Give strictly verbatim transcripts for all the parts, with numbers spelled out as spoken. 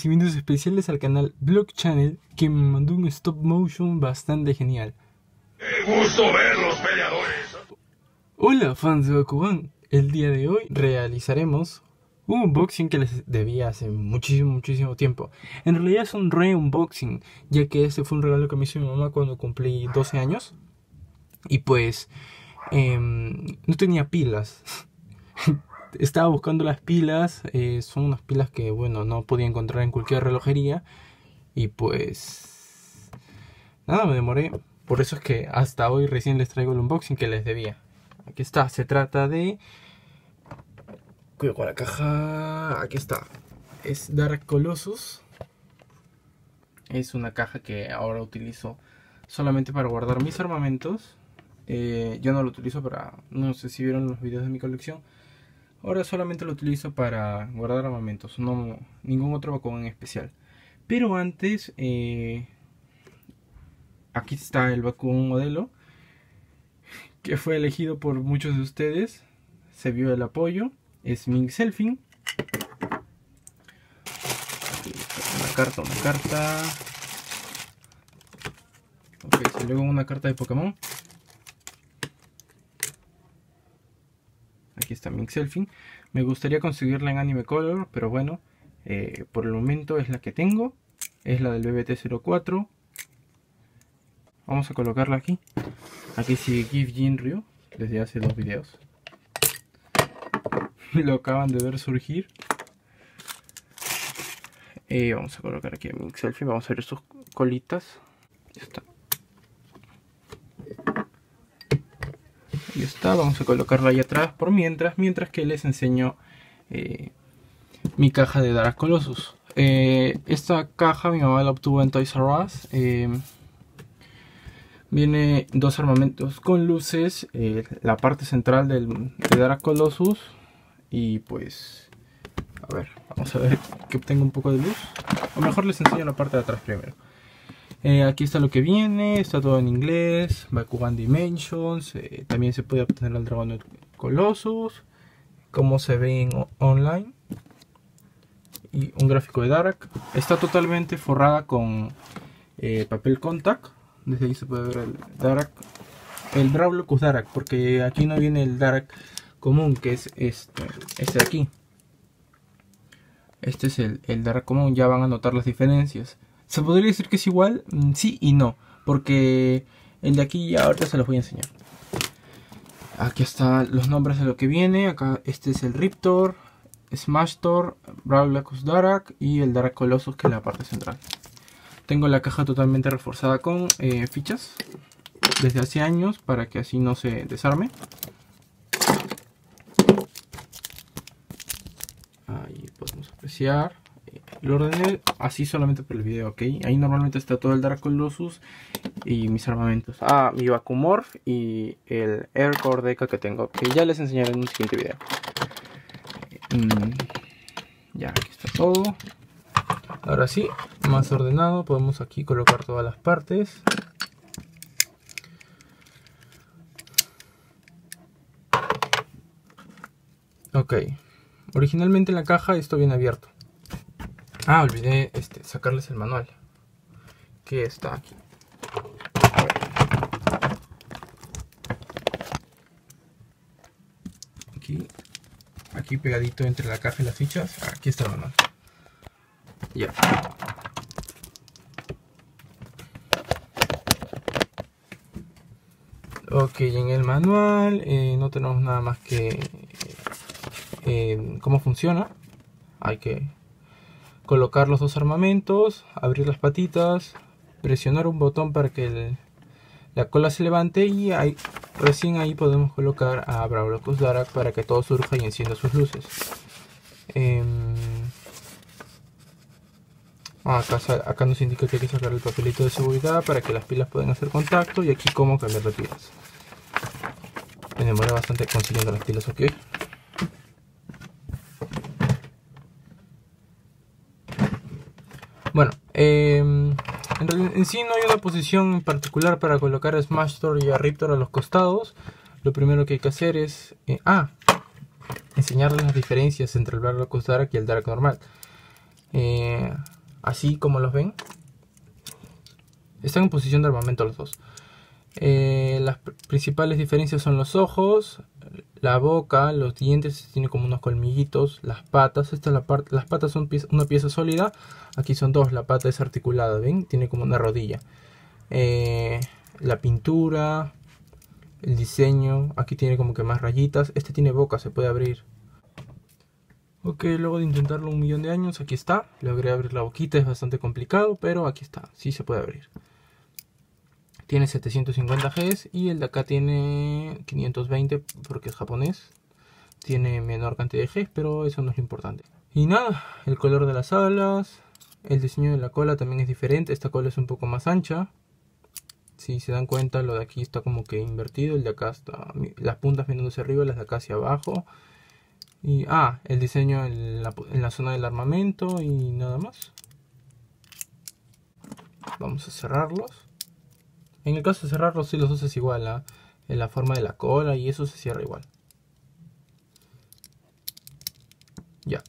agradecimientos especiales al canal Vlog Channel, que me mandó un stop motion bastante genial. ¡Qué gusto ver los peleadores! Hola fans de Bakugan, el día de hoy realizaremos un unboxing que les debía hace muchísimo, muchísimo tiempo. En realidad es un re-unboxing, ya que este fue un regalo que me hizo mi mamá cuando cumplí doce años. Y pues, eh, no tenía pilas. Estaba buscando las pilas, eh, son unas pilas que, bueno, no podía encontrar en cualquier relojería. Y pues, nada, me demoré. Por eso es que hasta hoy recién les traigo el unboxing que les debía. Aquí está, se trata de... Cuidado con la caja, aquí está. Es Dark Colossus. Es una caja que ahora utilizo solamente para guardar mis armamentos. Eh, yo no lo utilizo para... No sé si vieron los videos de mi colección. Ahora solamente lo utilizo para guardar armamentos, no ningún otro Bakugan en especial. Pero antes, eh, aquí está el Bakugan modelo, que fue elegido por muchos de ustedes. Se vio el apoyo, es Mink-Selfie. Una carta, una carta. Ok, luego una carta de Pokémon. Aquí está Mink-Selfie. Me gustaría conseguirla en Anime Color, pero bueno, eh, por el momento es la que tengo. Es la del B B T cero cuatro. Vamos a colocarla aquí. Aquí sigue Give Jinryu desde hace dos videos. Lo acaban de ver surgir. Eh, vamos a colocar aquí a Mink-Selfie. Vamos a ver sus colitas. Ya está. Ahí está, vamos a colocarla ahí atrás por mientras, mientras que les enseño eh, mi caja de Dark Colossus. Eh, esta caja mi mamá la obtuvo en Toys R Us. Eh, viene dos armamentos con luces, eh, la parte central del, de Dark Colossus. Y pues, a ver, vamos a ver que obtenga un poco de luz. O mejor les enseño la parte de atrás primero. Eh, aquí está lo que viene, está todo en inglés, Bakugan Dimensions, eh, también se puede obtener el Dragon Colossus, como se ve en online, y un gráfico de Dark. Está totalmente forrada con eh, papel contact, desde ahí se puede ver el Dark, el Brawlocus Dark, porque aquí no viene el Dark común, que es este, este de aquí. Este es el, el Dark común, ya van a notar las diferencias. ¿Se podría decir que es igual? Sí y no, porque el de aquí ya ahorita se los voy a enseñar. Aquí están los nombres de lo que viene. Acá este es el Riptor, Smashtor, Brawlocus Dark y el Dark Colossus, que es la parte central. Tengo la caja totalmente reforzada con eh, fichas desde hace años para que así no se desarme. Ahí podemos apreciar. Lo ordené así solamente por el video, ok. Ahí normalmente está todo el Dark Colossus y mis armamentos. Ah, mi Bakumorph y el Air Core Deca que tengo, que ya les enseñaré en un siguiente video. Mm, ya, aquí está todo. Ahora sí, más ordenado, podemos aquí colocar todas las partes. Ok, originalmente en la caja esto viene abierto. Ah, olvidé este, sacarles el manual, que está aquí. A ver. Aquí, aquí pegadito entre la caja y las fichas. Aquí está el manual. Ya. Ok, en el manual eh, no tenemos nada más que eh, cómo funciona. Hay que colocar los dos armamentos, abrir las patitas, presionar un botón para que el, la cola se levante y ahí, recién ahí podemos colocar a Brawlocus Dark para que todo surja y encienda sus luces. Eh, acá, acá nos indica que hay que sacar el papelito de seguridad para que las pilas puedan hacer contacto, y aquí cómo cambiar de pilas. Me demoré bastante consiguiendo las pilas, ok. Bueno, eh, en, en sí no hay una posición en particular para colocar a Smashtor y a Riptor a los costados. Lo primero que hay que hacer es eh, ah, enseñarles las diferencias entre el Brawlocus Dark y el Dark normal. Eh, así como los ven, están en posición de armamento los dos. Eh, las pr principales diferencias son los ojos, la boca, los dientes, tiene como unos colmillitos, las patas. Esta es la parte, las patas son pieza, una pieza sólida. Aquí son dos, la pata es articulada, ven, tiene como una rodilla. Eh, la pintura, el diseño, aquí tiene como que más rayitas. Este tiene boca, se puede abrir. Ok, luego de intentarlo un millón de años, aquí está. Logré abrir la boquita, es bastante complicado, pero aquí está, sí se puede abrir. Tiene setecientos cincuenta Gs y el de acá tiene quinientos veinte porque es japonés. Tiene menor cantidad de Gs, pero eso no es lo importante. Y nada, el color de las alas, el diseño de la cola también es diferente. Esta cola es un poco más ancha. Si se dan cuenta, lo de aquí está como que invertido. El de acá está, las puntas viendo hacia arriba, las de acá hacia abajo. Y ah, el diseño en la, en la zona del armamento y nada más. Vamos a cerrarlos. En el caso de cerrarlos, sí, los dos es igual, ¿eh? En la forma de la cola y eso se cierra igual. Ya.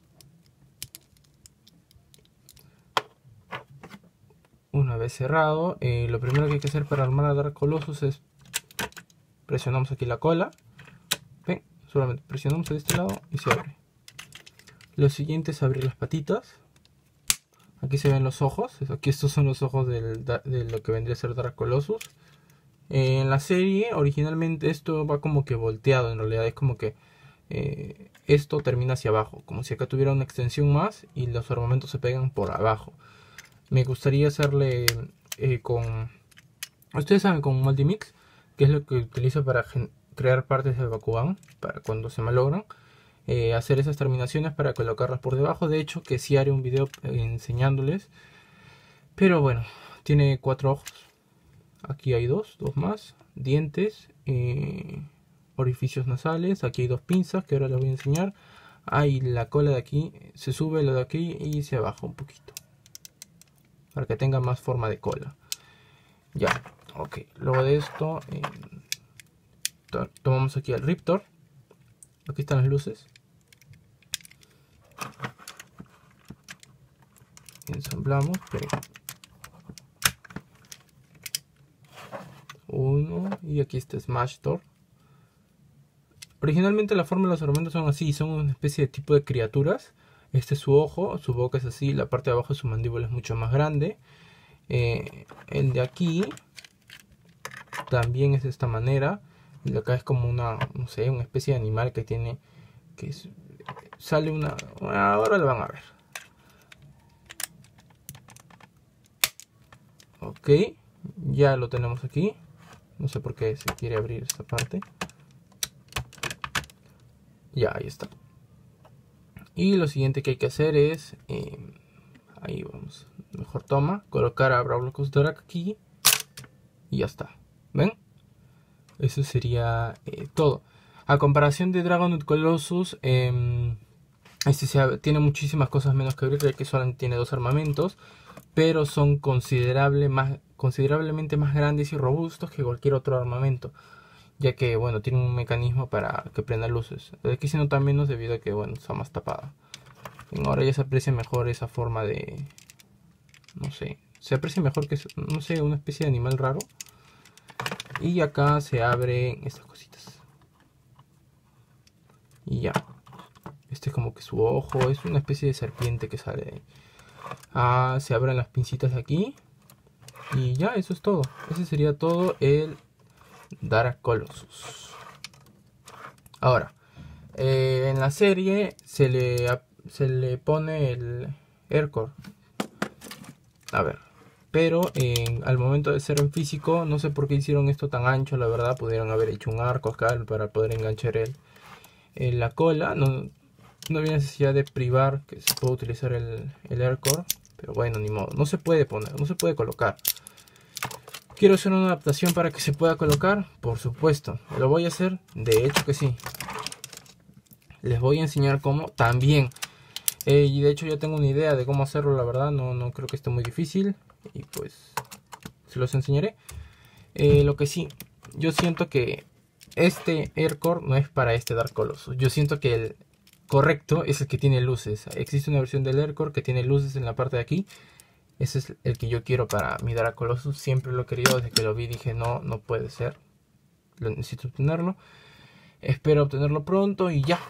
Una vez cerrado, eh, lo primero que hay que hacer para armar a Dark Colossus es presionamos aquí la cola. Ven, solamente presionamos de este lado y se abre. Lo siguiente es abrir las patitas. Aquí se ven los ojos. Aquí estos son los ojos del, de lo que vendría a ser Dark Colossus. Eh, en la serie, originalmente esto va como que volteado. En realidad es como que eh, esto termina hacia abajo. Como si acá tuviera una extensión más y los armamentos se pegan por abajo. Me gustaría hacerle eh, con... Ustedes saben, con Multimix, que es lo que utilizo para crear partes de Bakugan, para cuando se malogran. Eh, hacer esas terminaciones para colocarlas por debajo. De hecho, que sí haré un video enseñándoles. Pero bueno, tiene cuatro ojos. Aquí hay dos, dos más. Dientes, eh, orificios nasales. Aquí hay dos pinzas que ahora les voy a enseñar. Hay la cola de aquí, se sube lo de aquí y se baja un poquito, para que tenga más forma de cola. Ya, ok. Luego de esto, eh, to tomamos aquí el Riptor. Aquí están las luces. Ensamblamos. Pero uno. Y aquí está Smash Thor. Originalmente la forma de los armamentos son así. Son una especie de tipo de criaturas. Este es su ojo. Su boca es así. La parte de abajo de su mandíbula es mucho más grande. Eh, el de aquí también es de esta manera. El de acá es como una, no sé, una especie de animal que tiene, que es, sale una, ahora lo van a ver. Ok, ya lo tenemos aquí. No sé por qué se quiere abrir esta parte. Ya, ahí está. Y lo siguiente que hay que hacer es, eh, ahí vamos, mejor toma, colocar a Brawlocus Dorak aquí y ya está. ¿Ven? Eso sería eh, todo. A comparación de Dragon Colossus, eh, este se, tiene muchísimas cosas menos que abrir, ya que solamente tiene dos armamentos, pero son considerable más, considerablemente más grandes y robustos que cualquier otro armamento, ya que bueno, tiene un mecanismo para que prenda luces. Aquí se nota menos debido a que bueno, está más tapada. Ahora ya se aprecia mejor esa forma de, no sé, se aprecia mejor que, no sé, una especie de animal raro. Y acá se abren estas cositas. Y ya. Este es como que su ojo. Es una especie de serpiente que sale de ahí. Ah, se abren las pincitas de aquí. Y ya, eso es todo. Ese sería todo el Dark Colossus. Ahora, eh, en la serie se le, se le pone el Aircore. A ver. Pero eh, al momento de ser en físico, no sé por qué hicieron esto tan ancho, la verdad. Pudieron haber hecho un arco acá para poder enganchar el, el, la cola. No, no había necesidad de privar que se pueda utilizar el, el Aircore. Pero bueno, ni modo. No se puede poner, no se puede colocar. ¿Quiero hacer una adaptación para que se pueda colocar? Por supuesto. ¿Lo voy a hacer? De hecho que sí. Les voy a enseñar cómo también. Eh, y de hecho ya tengo una idea de cómo hacerlo, la verdad. No, no creo que esté muy difícil. Y pues se los enseñaré. Eh, lo que sí, yo siento que este Aircore no es para este Dark Colossus. Yo siento que el, correcto es el que tiene luces. Existe una versión del Aircore que tiene luces en la parte de aquí. Ese es el que yo quiero para mi Dara Colossus. Siempre lo he querido, desde que lo vi dije no, no puede ser. Lo necesito obtenerlo. Espero obtenerlo pronto y ya.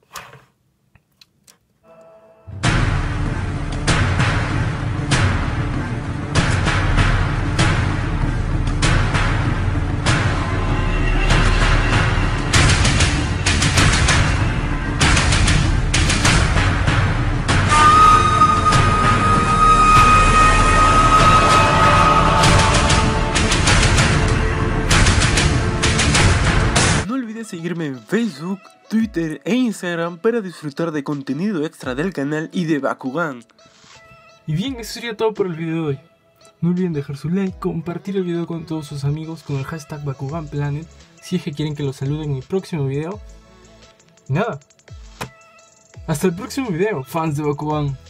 Seguirme en Facebook, Twitter e Instagram para disfrutar de contenido extra del canal y de Bakugan. Y bien, eso sería todo por el video de hoy. No olviden dejar su like, compartir el video con todos sus amigos con el hashtag BakuganPlanet si es que quieren que los salude en mi próximo video. Y nada, hasta el próximo video, fans de Bakugan.